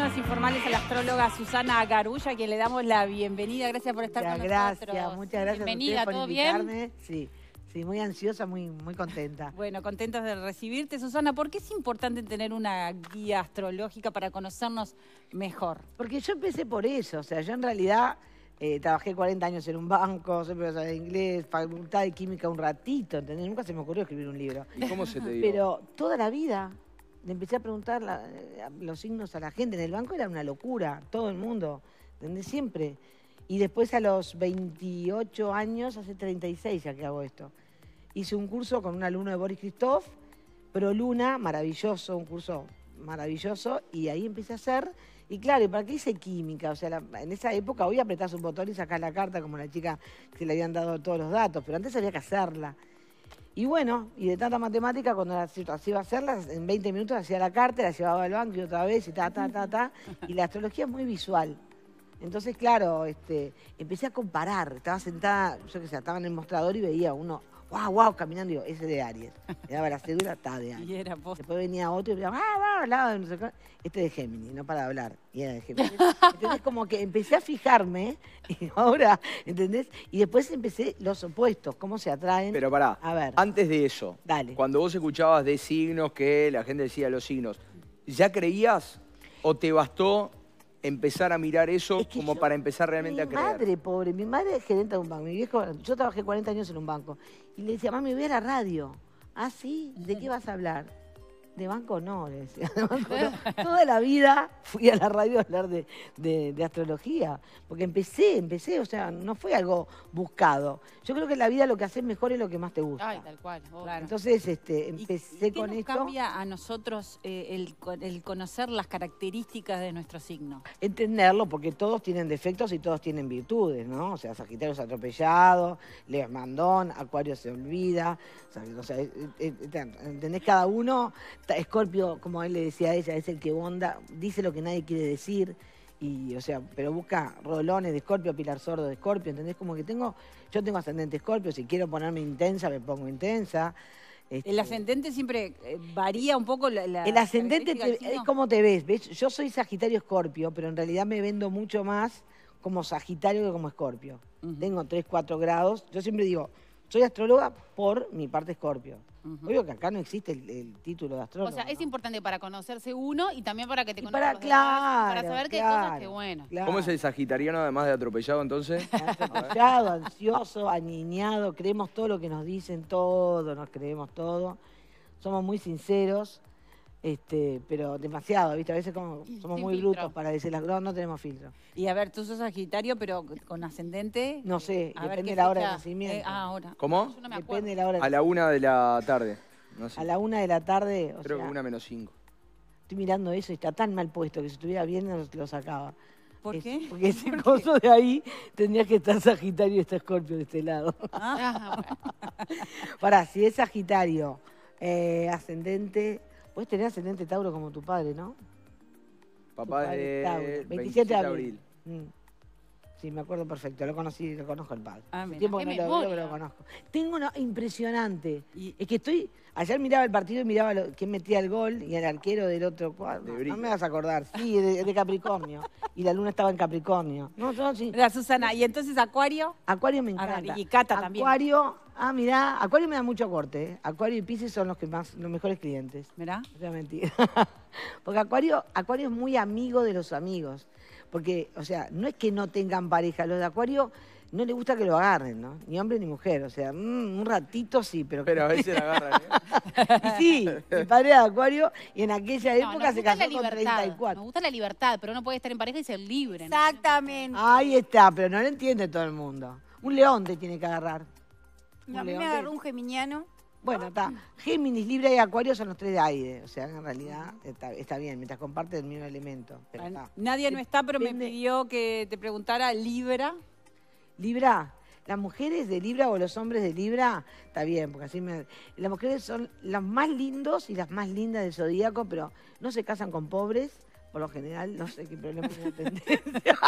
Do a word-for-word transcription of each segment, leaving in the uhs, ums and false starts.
Términos Informales a la astróloga Susana Garulla, a quien le damos la bienvenida. Gracias por estar muchas con gracias, nosotros. Muchas gracias Bienvenida, a ustedes ¿todo por invitarme. Bien? Sí, sí, muy ansiosa, muy, muy contenta. Bueno, contentos de recibirte, Susana. ¿Por qué es importante tener una guía astrológica para conocernos mejor? Porque yo empecé por eso, o sea, yo en realidad eh, trabajé cuarenta años en un banco, siempre sabía inglés, facultad de química un ratito, ¿entendés? Nunca se me ocurrió escribir un libro. ¿Y cómo se te dio? Pero toda la vida le empecé a preguntar la, los signos a la gente. En el banco era una locura, todo el mundo, ¿entendés? Siempre. Y después a los veintiocho años, hace treinta y seis ya que hago esto, hice un curso con un alumno de Boris Christoph, Pro Luna, maravilloso, un curso maravilloso, y ahí empecé a hacer. Y claro, ¿y para qué hice química? O sea, la, en esa época hoy apretás un botón y sacás la carta como la chica que le habían dado todos los datos, pero antes había que hacerla. Y bueno, y de tanta matemática, cuando la iba a hacerla, en veinte minutos hacía la carta, la llevaba al banco y otra vez, y ta, ta, ta, ta. Y la astrología es muy visual. Entonces, claro, este, empecé a comparar. Estaba sentada, yo qué sé, estaba en el mostrador y veía uno, wow, wow, caminando, y digo, ese de Aries. Le daba la cédula, está de Aries. Y era posta. Después venía otro y me decía, ah, va, hablaba de no sé qué. Este de Géminis, no para de hablar. Y era de Géminis. ¿Entendés? Como que empecé a fijarme, y ahora, ¿entendés? Y después empecé los opuestos, cómo se atraen. Pero pará, a ver, antes de eso, dale. Cuando vos escuchabas de signos, que la gente decía los signos, ¿ya creías o te bastó empezar a mirar eso Es que como yo- para empezar realmente mi a creer? madre, pobre, mi madre es gerente de un banco. Mi viejo, yo trabajé cuarenta años en un banco. Y le decía, mami, voy a la radio. ¿Ah, sí? ¿De qué vas a hablar? De banco no, le decía. De banco no. Toda la vida fui a la radio a hablar de, de- de astrología. Porque empecé, empecé, o sea, no fue algo buscado. Yo creo que en la vida lo que haces mejor es lo que más te gusta. Ay, tal cual. obvio. Claro. Entonces, este, ¿Y- empecé y qué con nos esto. cambia a nosotros eh, el, co- el conocer las características de nuestro signo? Entenderlo, porque todos tienen defectos y todos tienen virtudes, ¿no? O sea, Sagitario es atropellado, Leo es mandón, Acuario se olvida, o sea, o sea, eh, eh, ¿entendés? Cada uno, Escorpio, como él le decía a ella, es el que bonda, dice lo que nadie quiere decir, y, o sea, pero busca rolones de Escorpio, Pilar Sordo de Escorpio, ¿entendés? Como que tengo, yo tengo ascendente Escorpio, si quiero ponerme intensa, me pongo intensa. El Este, ascendente siempre eh, varía un poco la, la El ascendente característica del te- es signo. como te ves, ¿ves? Yo soy Sagitario Escorpio, pero en realidad me vendo mucho más como Sagitario que como Escorpio. Ujú. Tengo tres, cuatro grados. Yo siempre digo, soy astróloga por mi parte Escorpio. Ujú. Obvio que acá no existe el, el título de O astrólogo. sea, es ¿no? importante para conocerse uno y también para que te Y conozcan para, los demás, claro, para saber que hay claro, cosas que, bueno. claro. ¿Cómo es el sagitariano además de atropellado entonces? Atropellado, ansioso, aniñado, creemos todo lo que nos dicen, todo, nos creemos todo. Somos muy sinceros, este, pero demasiado, ¿viste? A veces como somos Sin muy filtro. brutos para decir las cosas, no tenemos filtro. Y a ver, tú sos Sagitario, pero con ascendente. No sé, A ver, depende ¿qué de la hora de fecha? nacimiento. Eh, ah, ahora. ¿Cómo? Yo no me acuerdo. Depende de la hora de A la una de la tarde. No sé. A la una de la tarde, o Creo sea, que una menos cinco. estoy mirando eso y está tan mal puesto que si estuviera bien lo, lo sacaba. ¿Por Es- qué? Porque ese coso de ahí tendría que estar Sagitario y está Escorpio de este lado. Ah, bueno. Pará, si es Sagitario, eh, ascendente, puedes tener ascendente Tauro como tu padre, ¿no? Papá Tu padre de es Tauro, veintisiete de abril. Mm. Sí, me acuerdo perfecto, lo conocí, lo conozco al padre. Ah, Hace mira. tiempo que Qué no lo veo, memoria. pero lo conozco. Tengo una impresionante. Y- Es que estoy, ayer miraba el partido y miraba lo- quién metía el gol y el arquero del otro cuadro. De No, Brito. no me vas a acordar, sí, de, de Capricornio. Y la luna estaba en Capricornio. No, no, sí. La Susana, y entonces Acuario. Acuario me A ver, encanta. y Cata también. Acuario, ah, mirá, Acuario me da mucho corte. ¿eh? Acuario y Piscis son los que más, los mejores clientes. Mirá. No sea mentira. Porque Acuario, Acuario es muy amigo de los amigos. Porque, o sea, no es que no tengan pareja. Los de Acuario no les gusta que lo agarren, ¿no? Ni hombre ni mujer. O sea, mm, un ratito sí, pero... Pero a veces la agarran. ¿eh? Y sí, mi padre era de Acuario y en aquella No, época nos se gusta casó la con libertad. treinta y Nos cuatro. gusta la libertad, pero uno puede estar en pareja y ser libre. ¿no? Exactamente. Ahí está, pero no lo entiende todo el mundo. Un león te tiene que agarrar. Un A mí león me te- agarró un geminiano. Bueno, está. Géminis, Libra y Acuario son los tres de aire. O sea, en realidad está, está bien, mientras comparten el mismo elemento. Pero está. Nadie no está, pero me Depende- pidió que te preguntara Libra. Libra, las mujeres de Libra o los hombres de Libra, está bien, porque así me... Las mujeres son los más lindos y las más lindas del zodíaco, pero no se casan con pobres por lo general, no sé qué problema tiene tendencia.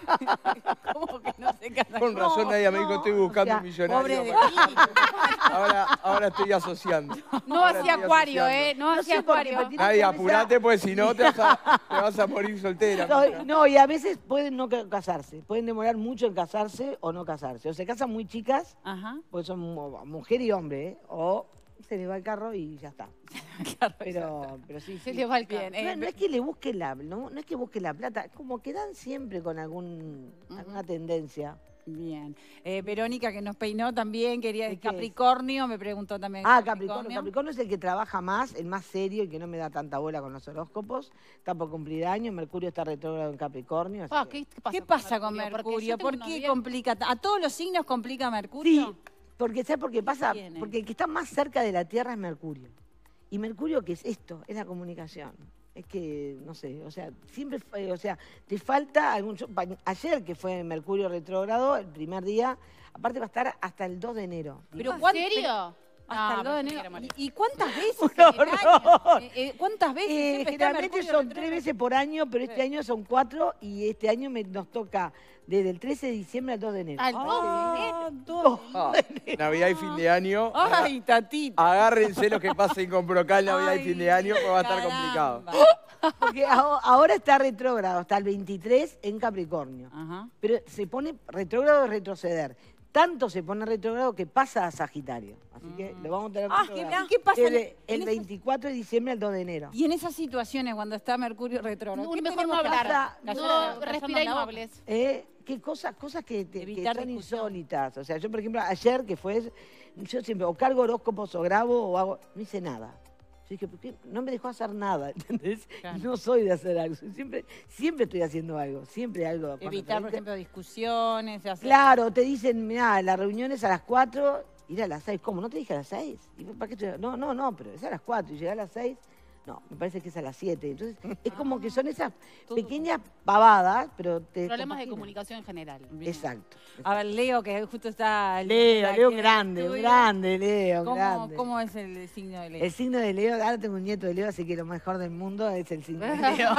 ¿Cómo que no se casan? Con razón No, nadie me dijo, no, estoy buscando o sea, un millonario. pobre de para- mí. Ahora, ahora estoy asociando. No Ahora hacía estoy acuario, asociando. ¿eh? No No hacía sé por qué, acuario. pero tiene- Nadie, Esa- apurate, pues si no te vas a, te vas a morir soltera. No, no, y a veces pueden no ca- casarse, pueden demorar mucho en casarse o no casarse. O se casan muy chicas, Ajá. pues son mu- mujer y hombre, ¿eh? O se le va el carro y ya está. Claro, Pero, pero sí, Se sí. le va el Bien, carro. eh, No, no es que le busque la, no, no es que busque la plata, es como que dan siempre con algún, alguna tendencia. Bien. Eh, Verónica, que nos peinó también, quería ¿De decir qué es? Capricornio, me preguntó también. Ah, Capricornio. Capricornio es el que trabaja más, el más serio y que no me da tanta bola con los horóscopos. Está por cumplir años, Mercurio está retrógrado en Capricornio. así Ah, que- ¿qué, qué pasa, ¿Qué pasa con Porque Mercurio? yo tengo ¿Por una qué novia- complica? ¿A todos los signos complica Sí, Mercurio? porque ¿sabes por qué pasa? tiene? Porque el que está más cerca de la Tierra es Mercurio. Y Mercurio, ¿qué es esto? Es la comunicación. Es que, no sé, o sea, siempre, fue- o sea, te falta algún... yo- pa- Ayer que fue Mercurio retrógrado, el primer día, aparte va a estar hasta el dos de enero. Pero ¿En cuán- serio? Hasta No, el dos de pensé que enero. era María. ¿Y, y cuántas veces Un en el horror. año? Eh, eh, ¿Cuántas veces? Eh, Siempre está generalmente Mercurio son retrógrado. tres veces por año, pero este año son cuatro y este año me- nos toca desde el trece de diciembre al dos de enero. Al dos de Ah, enero. dos. Ah, Navidad y fin de año. Ay, tatita. Agárrense los que pasen con Procal Navidad y Ay, fin de año, porque va a estar caramba. complicado. Porque aho- ahora está retrógrado hasta el veintitrés en Capricornio. Ajá. Pero se pone retrógrado de retroceder. Tanto se pone retrógrado que pasa a Sagitario. Así que lo vamos a tener Ah, retrógrado. ¿y qué pasa en- Desde en el esas- veinticuatro de diciembre al dos de enero. Y en esas situaciones, cuando está Mercurio retrógrado, Un ¿qué mejor tenemos no que hablar. hacer? No, Callar- No, callarnos respira y la no boca. hables. ¿Eh? ¿Qué cosas, cosas que, te- que Evitar son discusión. insólitas? O sea, yo, por ejemplo, ayer que fue, yo siempre o cargo horóscopos o grabo o hago, no hice nada. Yo dije, ¿por qué? No me dejó hacer nada, ¿entendés? Claro. No soy de hacer algo. Siempre, siempre estoy haciendo algo. Siempre algo. pasa. Evitar, por ¿Viste? ejemplo, discusiones. Hacer... Claro, te dicen, mira, la reunión es a las cuatro, ir a las seis. ¿Cómo? ¿No te dije a las seis? ¿Y para qué estoy- No, no, no, pero es a las cuatro y llegar a las seis. No, me parece que es a las siete. Entonces, es como que son esas pequeñas pavadas, pero te... Problemas de compaginan. comunicación en general. Bien. Exacto. A ver, Leo, que justo está... Leo, aquí Leo en el grande, un estudio. grande, Leo, ¿Cómo, grande. ¿Cómo es el signo de Leo? El signo de Leo, ahora tengo un nieto de Leo, así que lo mejor del mundo es el signo de Leo.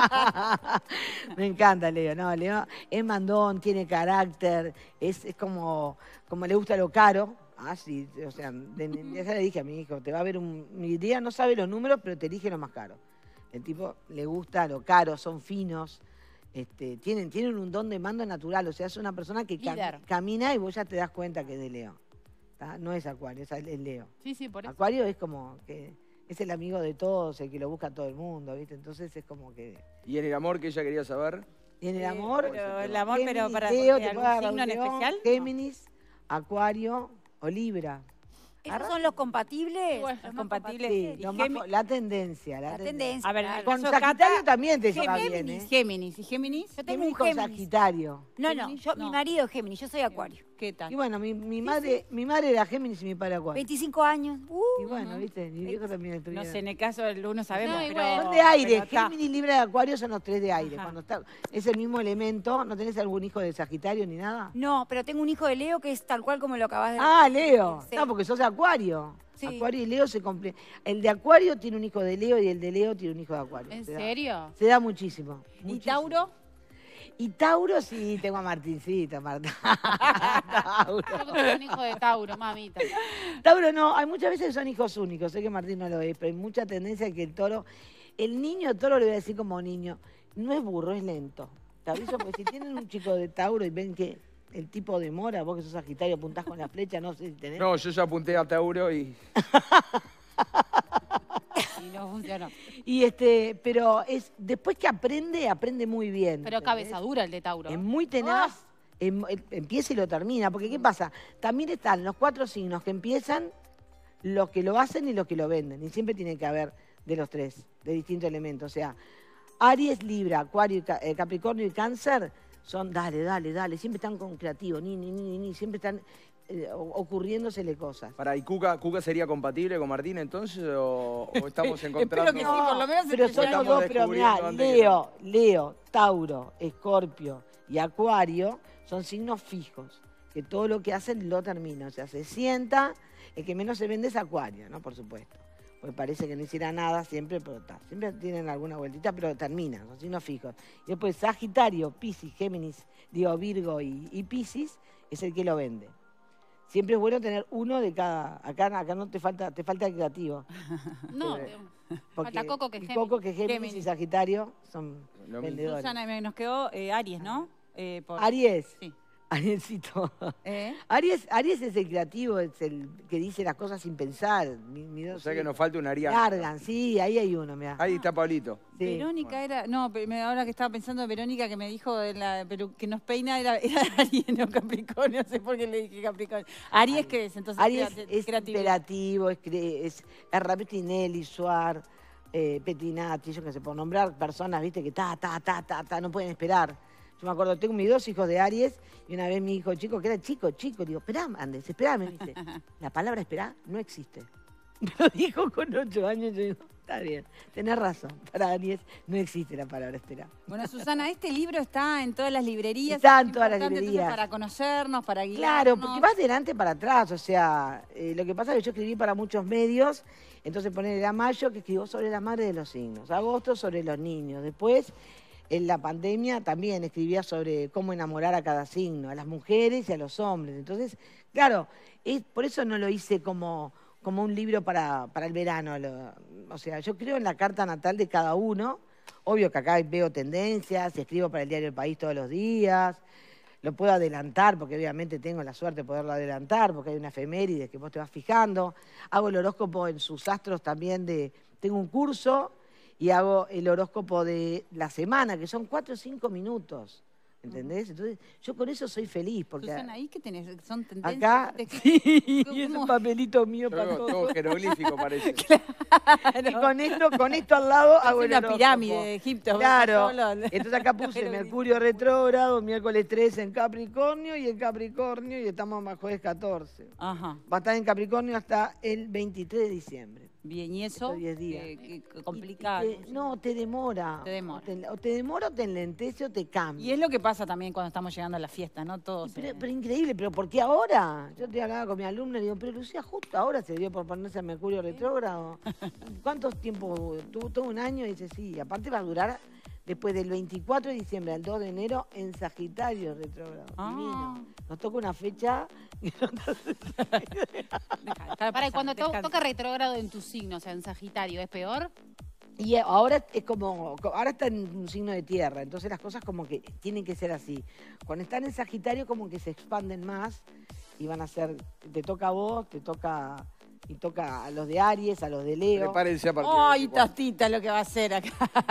Me encanta Leo, no, Leo es mandón, tiene carácter, es, es como, como le gusta lo caro. Ah, sí, o sea, de- de- ya le dije a mi hijo, te va a ver un... Mi día no sabe los números, pero te elige lo más caro. El tipo le gusta lo caro, son finos, este, tienen, tienen un don de mando natural, o sea, es una persona que cam- Líder. camina y vos ya te das cuenta que es de Leo. ¿Tá? No es Acuario, es es Leo. Sí, sí, por eso. Acuario es como que es el amigo de todos, el que lo busca todo el mundo, ¿viste? Entonces es como que... ¿Y en el amor que ella quería saber? Y en el Eh, amor... pero el amor, pero Géminis, para- Leo, ¿de te algún puede agarrar signo en un León, especial? Géminis, Acuario o Libra. ¿Esos son los compatibles? Bueno, Los los más compatibles. Sí, Y lo más Gemi- co- la tendencia, la, La tendencia. tendencia. A ver, claro. Con Yo, Sagitario Cata, también te lleva bien, Géminis, ¿eh? Géminis. ¿Y Géminis? Yo tengo Géminis un con Géminis. Sagitario. No, no, Géminis, yo, no. mi marido es Géminis, yo soy Acuario. ¿Qué tal? Y bueno, mi, mi madre, mi madre era Géminis y mi padre Acuario. veinticinco años. Uh, Y bueno, ¿viste? Mi viejo también No estuvieron. sé, en el caso del uno sabemos, No, y pero... bueno. Son de aire, pero está. Géminis, Libra y Acuario son los tres de aire. Ajá. Cuando está, es el mismo elemento. ¿No tenés algún hijo de Sagitario ni nada? no, pero tengo un hijo de Leo que es tal cual como lo acabas de Ah, Leo. Sí. No, porque sos de Acuario. Sí. Acuario y Leo se complementan. El de Acuario tiene un hijo de Leo y el de Leo tiene un hijo de Acuario. ¿En Se da- serio? Se da muchísimo. ¿Y muchísimo. Tauro? Y Tauro sí, tengo a Martincito, Marta. Tauro. Yo tengo un hijo de Tauro, mamita. Tauro no, hay muchas veces que son hijos únicos, sé que Martín no lo es, pero hay mucha tendencia a que el toro, el niño toro le voy a decir como niño, no es burro, es lento. Te aviso, porque si tienen un chico de Tauro y ven que el tipo demora, vos que sos Sagitario apuntás con la flecha, no sé si tenés. No, yo ya apunté a Tauro y... Y no funcionó. Y este, pero es después que aprende, aprende muy bien. Pero ¿entendés? cabeza dura el de Tauro. Es muy tenaz, em- em- empieza y lo termina. Porque ¿qué pasa? También están los cuatro signos que empiezan, los que lo hacen y los que lo venden. Y siempre tiene que haber de los tres, de distintos elementos. O sea, Aries, Libra, Acuario, y Ca- eh, Capricornio y Cáncer son dale, dale, dale. Siempre están con creativo, ni, ni, ni, ni. Siempre están eh, o- ocurriéndosele cosas. Para, ¿y Cuca, Cuca sería compatible con Martín entonces o, o estamos encontrando? Espero que sí, por lo menos Pero el son que los estamos dos, pero mirá, descubriendo antes que Leo, Leo, Tauro, Escorpio y Acuario son signos fijos, que todo lo que hacen lo termina, o sea, se sienta, el que menos se vende es Acuario, ¿no? Por supuesto. Pues parece que no hiciera nada siempre, pero está. Siempre tienen alguna vueltita, pero terminan, los signos fijos. Y después Sagitario, Piscis, Géminis, digo Virgo y, y Piscis, es el que lo vende. Siempre es bueno tener uno de cada. Acá, acá no te falta, te falta el creativo. No, Porque falta Coco que es y Géminis. Coco que es Géminis, Géminis. y Sagitario son Lo mismo. vendedores. Susana, me- nos quedó eh, Aries, ¿no? Eh, por- Aries, Sí. Ariesito. ¿Eh? Aries, Aries es el creativo, es el que dice las cosas sin pensar. Mi, mi O dos sea que hijos. nos falta un Ariano. Largan, sí, ahí hay uno, mirá. Ahí está Pablito. Sí. Verónica era, no, pe- me- ahora que estaba pensando en Verónica que me dijo de la, pero que nos peina era, era Aries, no Capricornio, no sé por qué le dije Capricornio. Aries, ¿qué es? Entonces, Aries creati- es creatividad. imperativo, es, cre- es, es Rapetinelli, Suar, eh, Pettinati, yo que sé, por nombrar personas, viste, que ta, ta, ta, ta, ta, no pueden esperar. Yo me acuerdo, tengo mis dos hijos de Aries, y una vez mi hijo chico, que era chico, chico, digo, esperá, Andes, esperame, dice. La palabra esperá no existe. Me lo dijo con ocho años, yo digo, está bien, tenés razón, para Aries no existe la palabra esperá. Bueno, Susana, este libro está en todas las librerías. Está es en todas las importante, entonces, librerías. para conocernos, para guiarnos. Claro, porque vas de adelante para atrás, o sea, eh, lo que pasa es que yo escribí para muchos medios, entonces poner era mayo que escribió sobre la madre de los signos, agosto sobre los niños, después en la pandemia también escribía sobre cómo enamorar a cada signo, a las mujeres y a los hombres, entonces, claro, es, por eso no lo hice como, como un libro para, para el verano, lo- o sea, yo creo en la carta natal de cada uno, obvio que acá veo tendencias, escribo para el diario El País todos los días, lo puedo adelantar, porque obviamente tengo la suerte de poderlo adelantar, porque hay una efeméride que vos te vas fijando. Hago el horóscopo en sus astros también de... Tengo un curso y hago el horóscopo de la semana, que son cuatro o cinco minutos, ¿entendés? Entonces, yo con eso soy feliz, porque Susana, ¿ahí qué tenés? ¿Son tendencias? acá... ¿De- Sí, ¿Cómo? es un papelito mío para Todo, todo. todo jeroglífico parece. Y con esto, con esto al lado hago el una horóscopo. pirámide de Egipto. Claro. Todo lo- Entonces acá puse Jeroglífico. Mercurio retrógrado, miércoles trece en Capricornio y en Capricornio y estamos más jueves catorce. Ajá, Va a estar en Capricornio hasta el veintitrés de diciembre. bien, ¿y eso? Estos diez días. ¿Qué- qué- qué Y- complicado? y te- no, te demora. Te demora. O te, o te demora o te enlentece o te cambia. Y es lo que pasa también cuando estamos llegando a la fiesta, ¿no? Todos. Pero, eh, pero increíble, pero ¿por qué ahora? Yo te hablaba con mi alumna y digo, pero Lucía, justo ahora se dio por ponerse a Mercurio retrógrado. ¿Cuántos tiempo? Tuvo todo un año y dice, sí, aparte va a durar después del veinticuatro de diciembre al dos de enero en Sagitario retrógrado. Ah. Divino. Nos toca una fecha que no te- deja, deja Para, y pasar, cuando to- descansa. toca retrógrado en tu signo, o sea, en Sagitario, ¿es peor? Y ahora es como, ahora está en un signo de tierra, entonces las cosas como que tienen que ser así. Cuando están en Sagitario como que se expanden más y van a ser, te toca a vos, te toca, y toca a los de Aries, a los de Leo. Prepárense a partir del Ay, veinticuatro. Tatita, lo que va a hacer acá.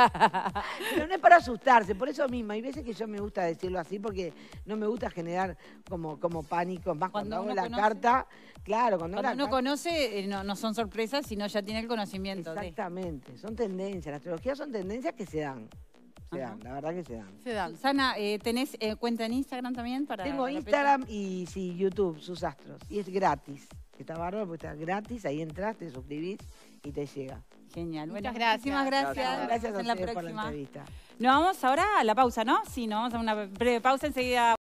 Pero no es para asustarse, por eso mismo. Hay veces que yo me gusta decirlo así porque no me gusta generar como, como pánico. Más cuando, Cuando hago uno la conoce- carta, claro, cuando, Cuando hago la uno carta- conoce, eh, no, no son sorpresas, sino ya tiene el conocimiento. de- Exactamente, son tendencias. La astrología son tendencias que se dan. Se Ajá. dan, la verdad que se dan. Se dan. Susana, eh, ¿tenés eh, cuenta en Instagram también? Para Tengo para Instagram y sí, YouTube, sus astros. Y es gratis. Está bárbaro porque está gratis. Ahí entras, te suscribís y te llega. Genial. Muchas Bueno, gracias. muchísimas gracias. Gracias. Gracias a en la ustedes por la próxima. entrevista. Nos vamos ahora a la pausa, ¿no? Sí, nos vamos a una breve pausa enseguida.